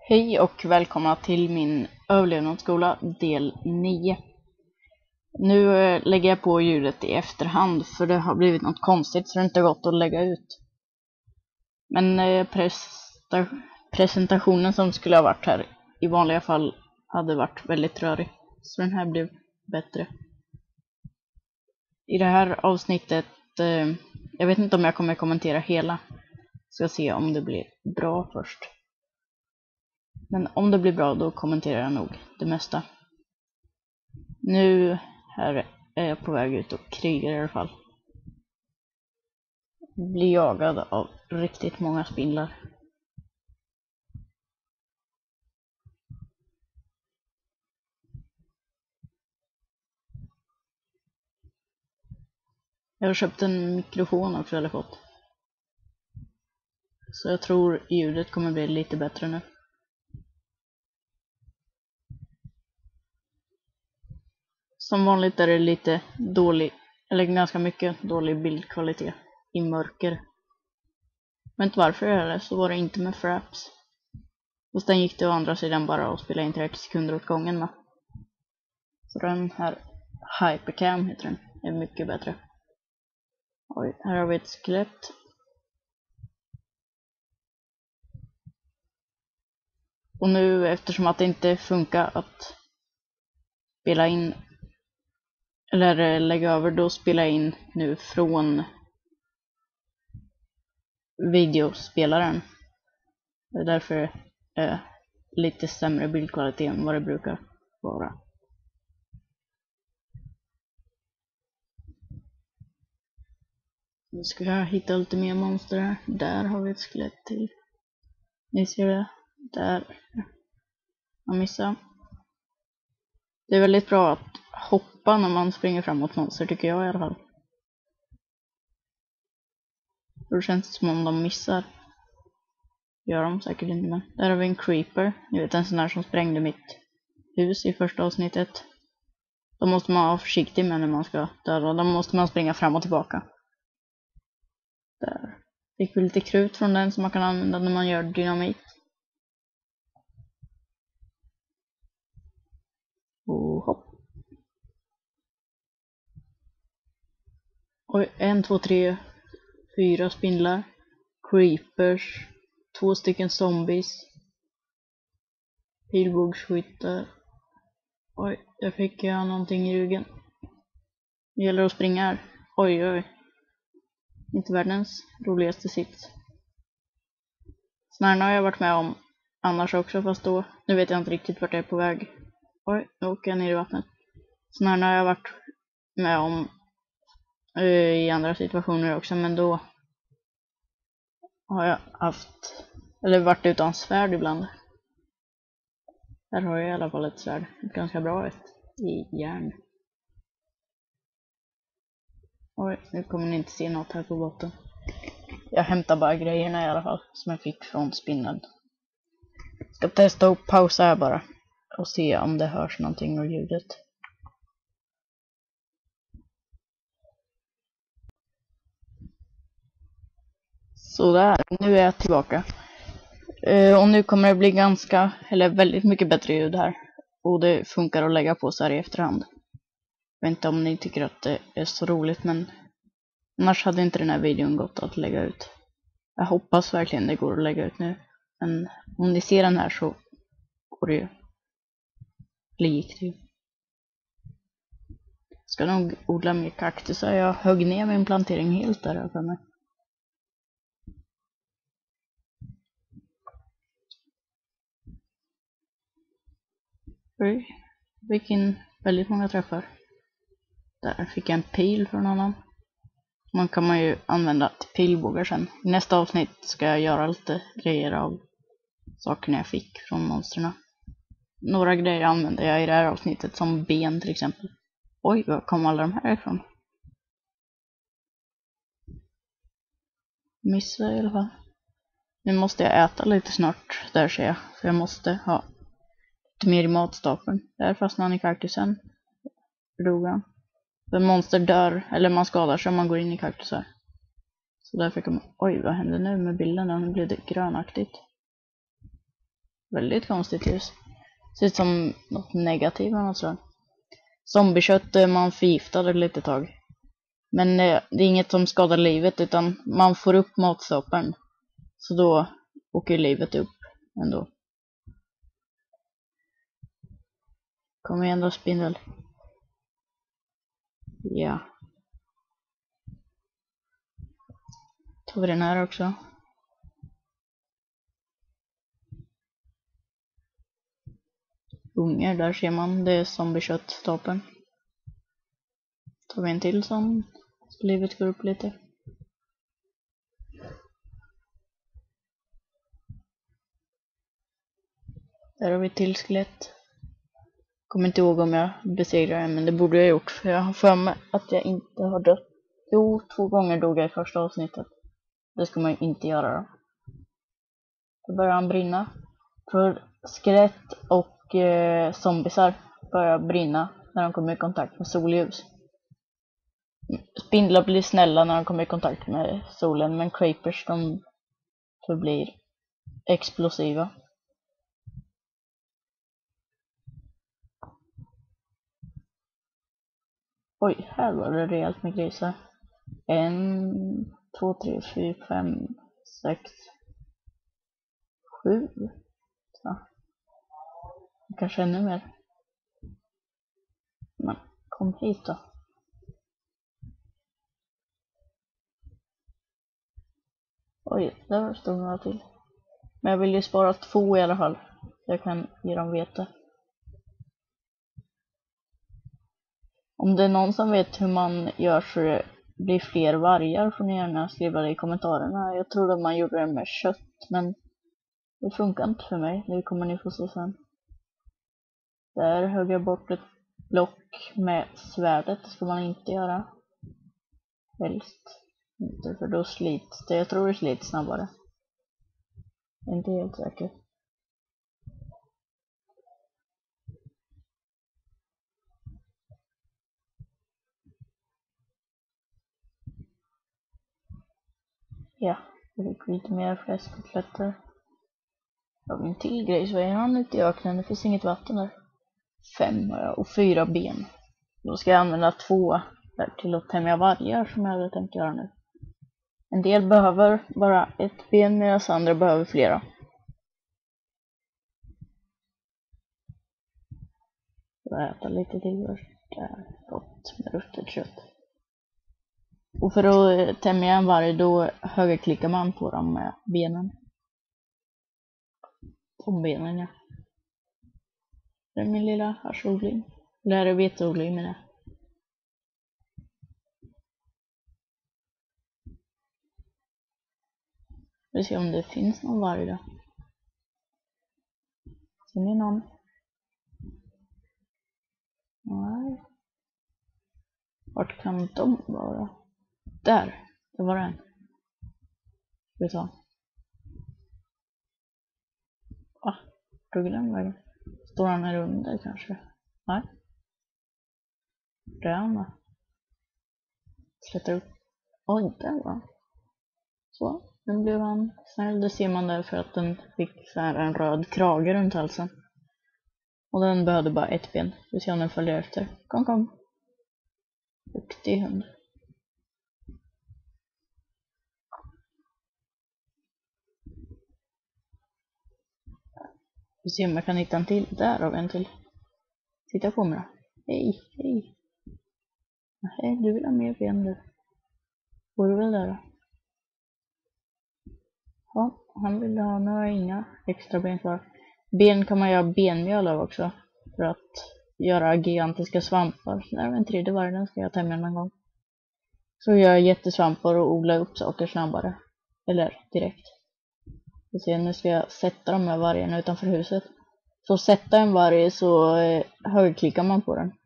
Hej och välkomna till min överlevnadsskola del 9. Nu lägger jag på ljudet i efterhand för det har blivit något konstigt så det inte gått att lägga ut. Men presentationen som skulle ha varit här i vanliga fall hade varit väldigt rörig. Så den här blev bättre. I det här avsnittet, jag vet inte om jag kommer kommentera hela. Ska se om det blir bra först. Men om det blir bra då kommenterar jag nog det mesta. Nu här är jag på väg ut och krigar i alla fall. Blir jagad av riktigt många spindlar. Jag har köpt en mikrofon också eller fått. Så jag tror ljudet kommer bli lite bättre nu. Som vanligt är det lite dålig, eller ganska mycket dålig bildkvalitet i mörker. Men inte varför jag är det, så var det inte med Fraps. Och sen gick det å andra sidan bara att spela in 30 sekunder åt gången med. Så den här Hypercam heter den, är mycket bättre. Oj, här har vi ett skelett. Och nu eftersom att det inte funkar att spela in eller lägga över, då spelar jag in nu från videospelaren. Det är därför lite sämre bildkvalitet än vad det brukar vara. Nu ska jag hitta lite mer monster här. Där har vi ett skelett till. Ni ser det? Där. Jag missade. Det är väldigt bra att hoppa när man springer framåt monster, tycker jag i alla fall. Då känns det som om de missar. Gör de säkert inte, men där har vi en creeper. Ni vet, en sån där som sprängde mitt hus i första avsnittet. Då måste man vara försiktig med när man ska döda. Då måste man springa fram och tillbaka. Där. Fick vi lite krut från den som man kan använda när man gör dynamit. Och hopp. Oj, 1, 2, 3, 4 spindlar. Creepers. 2 stycken zombies. Pilbågsskyttar. Oj, där fick jag någonting i ryggen. Det gäller att springa här. Oj, oj. Inte världens roligaste sits. Snarare har jag varit med om annars också, fast då, nu vet jag inte riktigt vart jag är på väg. Oj, nu åker jag ner i vattnet. Snarare har jag varit med om i andra situationer också, men då har jag haft, eller varit utan svärd ibland. Här har jag i alla fall ett svärd, ett ganska bra ett i järn. Oj, nu kommer ni inte se något här på botten. Jag hämtar bara grejerna i alla fall som jag fick från spindeln. Ska testa att pausa här bara och se om det hörs någonting ur ljudet. Sådär, nu är jag tillbaka. Och nu kommer det bli ganska, eller väldigt mycket bättre ljud här. Och det funkar att lägga på så här i efterhand. Jag vet inte om ni tycker att det är så roligt, men annars hade inte den här videon gått att lägga ut. Jag hoppas verkligen det går att lägga ut nu. Men om ni ser den här så går det ju. Eller gick det ju. Ska nog odla mer kaktusar. Jag högg ner min plantering helt där för mig. Oj, fick in väldigt många träffar. Där fick jag en pil från honom. Man kan man ju använda till pilbågar sen. I nästa avsnitt ska jag göra lite grejer av sakerna jag fick från monsterna. Några grejer använder jag i det här avsnittet, som ben till exempel. Oj, var kom alla de här ifrån? Missade i alla fall. Nu måste jag äta lite snart, där ser jag. För jag måste ha lite mer i matstapeln. Där fastnar han i kaktusen. Dog han. För monster dör, eller man skadar sig om man går in i kaktusar. Så därför kan man... Oj, vad hände nu med bilden? Nu blev det grönaktigt. Väldigt konstigt ljus. Ser ut som något negativt av något slag. Zombiekött är man förgiftad ett litet tag. Men det är inget som skadar livet utan man får upp matstapeln. Så då åker livet upp ändå. Kom igen då, spindel. Ja. Tar vi den här också. Ungar, där ser man, det är zombieköttstapeln. Tar vi en till sån, så livet går upp lite. Där har vi ett till skelett. Kommer inte ihåg om jag besegrar den, men det borde jag gjort. För jag har för mig att jag inte har dött. Jo, 2 gånger dog jag i första avsnittet. Det ska man ju inte göra då. Då börjar han brinna. För skelett och zombisar börjar brinna när de kommer i kontakt med solljus. Spindlar blir snälla när de kommer i kontakt med solen, men creepers de förblir explosiva. Oj, här var det rejält med grisar. 1, 2, 3, 4, 5, 6, 7. Så. Kanske ännu mer. Men kom hit då. Oj, där stod några till. Men jag vill ju spara 2 i alla fall. Jag kan ge dem vete. Om det är någon som vet hur man gör så det blir fler vargar får ni gärna skriva det i kommentarerna. Jag trodde att man gjorde det med kött, men det funkar inte för mig. Det kommer ni få se sen. Där högg jag bort ett block med svärdet. Det ska man inte göra. Helst inte, för då slits det. Jag tror det slits snabbare. Jag är inte helt säker. Ja, jag fick lite mer fläskkotletter. Jag har en till grej, så är han ute i öknen. Det finns inget vatten där. 5 har jag och 4 ben. Då ska jag använda 2 där till att tämja vargar som jag hade tänkt göra nu. En del behöver bara 1 ben medan andra behöver flera. Jag äter lite till först. Det är gott med ruttet kött. Och för att tämja en varg då högerklickar man på dem med benen. På benen, ja. Det är min lilla haschodling. Det här är veteodling med det. Vi ser om det finns någon varg då. Ser ni någon? Nej. Vart kan de vara? Där, det var en. Ska vi ta. Tog den vägen? Står han här under kanske? Nej. Där är han va? Slätter upp. Oj, där var han. Så, nu blev han snäll. Det ser man där för att den fick så här en röd krage runt halsen. Och den behövde bara 1 ben. Vi ser om den följer efter. Kom, kom. Duktig hund. Vi ser om jag kan hitta en till. Där har vi en till. Titta på mig då. Hej, hej. Nej, du vill ha mer ben du. Går du väl där då? Ja, han vill ha några inga extra ben kvar. Ben kan man göra benmjöl av också. För att göra gigantiska svampar. Så där har vi en tredje varg, den ska jag tämja någon gång. Så gör jag jättesvampar och odla upp saker snabbare. Eller direkt. Vi ser, nu ska jag sätta de här vargarna utanför huset. Så att sätta en varg så högerklickar man på den.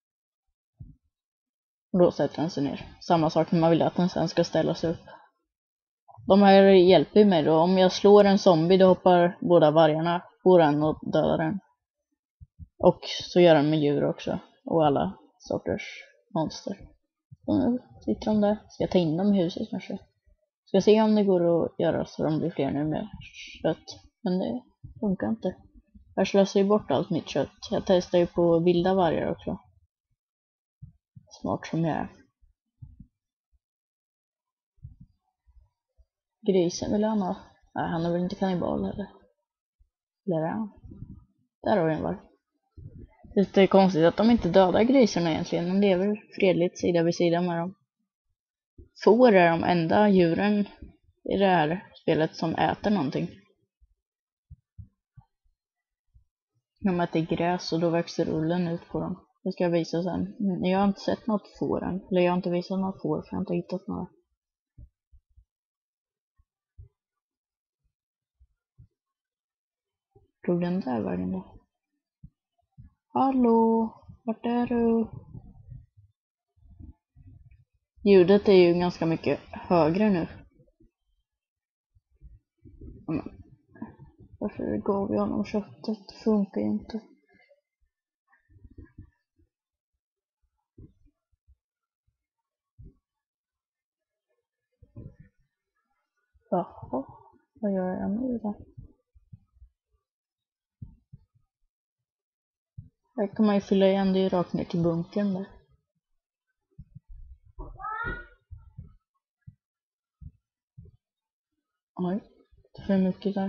Och då sätter den sig ner. Samma sak när man vill att den sen ska ställa sig upp. De här hjälper mig då. Om jag slår en zombie då hoppar båda vargarna på den och dödar den. Och så gör den med djur också. Och alla sorters monster. Så nu sitter de där. Ska jag ta in dem i huset kanske? Ska se om det går att göra så de blir fler nu med kött. Men det Funkar inte. Jag slösar ju bort allt mitt kött. Jag testar ju på vilda vargar också. Smart som jag är. Grisen vill han ha. Nej, han är väl inte kannibal heller. Eller är han? Där har vi en varg. Det är konstigt att de inte dödar grisarna egentligen. De lever fredligt sida vid sida med dem. Får är de enda djuren i det här spelet som äter någonting. De äter gräs och då växer ullen ut på dem. Det ska jag visa sen. Jag har inte sett något får än. Eller jag har inte visat något får för jag har inte hittat några. Tog den där vägen då? Hallå? Vart är du? Ljudet är ju ganska mycket högre nu. Varför gav vi honom köttet? Det funkar ju inte. Jaha, vad gör jag nu då? Här kan man ju fylla igen, det är ju rakt ner till bunkern där. Oj, det är för mycket där.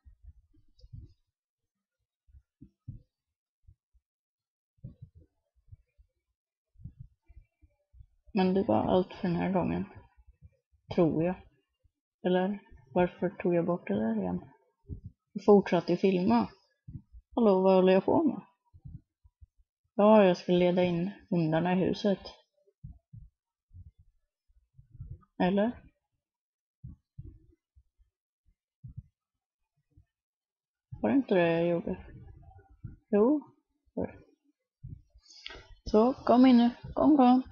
Men det var allt för den här gången. Tror jag. Eller varför tog jag bort det där igen? Jag fortsatte filma. Hallå, vad håller jag på med? Ja, jag ska leda in hundarna i huset. Eller? Var det inte det jag gjorde? Jo. Så, kom in nu. Kom.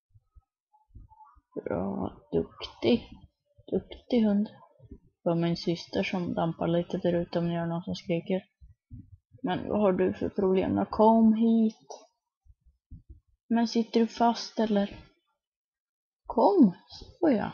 Bra, duktig. Duktig hund. Det var min syster som dampar lite där ute om det gör någon som skriker. Men vad har du för problem då? Kom hit. Men sitter du fast eller? Kom, så ja.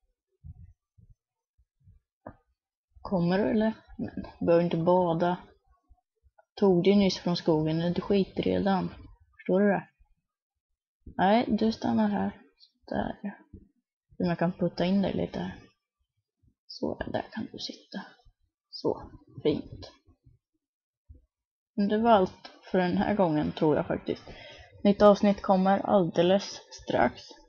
Kommer du eller? Men, du behöver inte bada. Tog dig nyss från skogen, du skiter redan. Förstår du det? Nej, du stannar här. Där. Jag kan putta in dig lite här. Så, där kan du sitta. Så, fint. Men det var allt för den här gången tror jag faktiskt. Nytt avsnitt kommer alldeles strax.